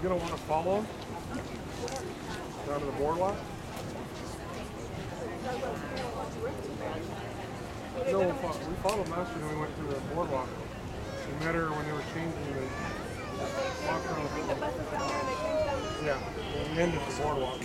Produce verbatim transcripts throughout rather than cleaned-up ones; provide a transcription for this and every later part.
gonna want to follow him down to the boardwalk. No, we fo- we followed Master and we went to the boardwalk. We met her when they were changing the walked around the boardwalk. Yeah, we ended the boardwalk.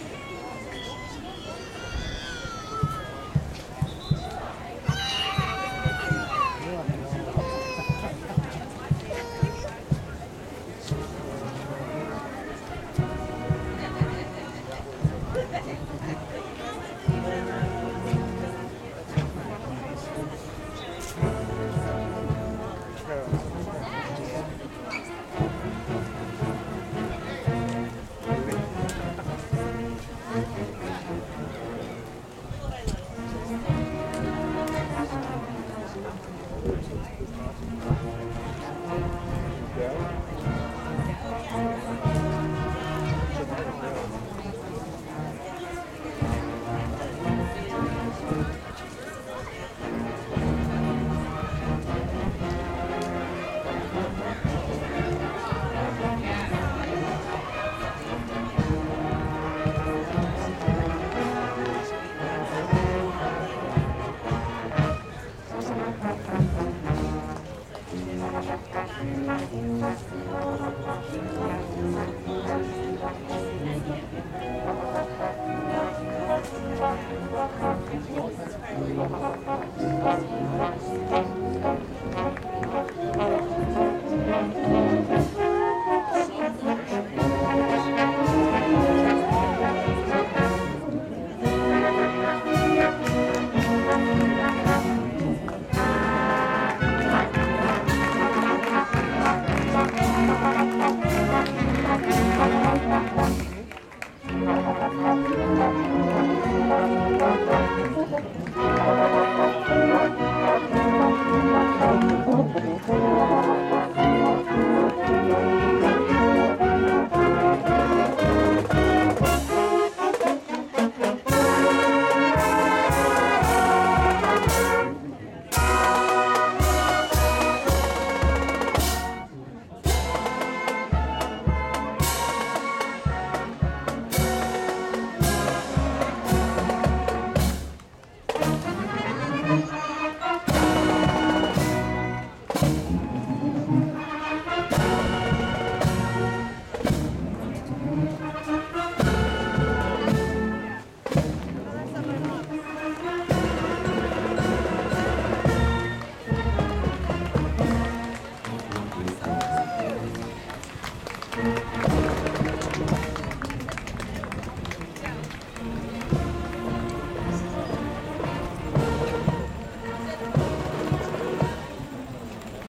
Thank you.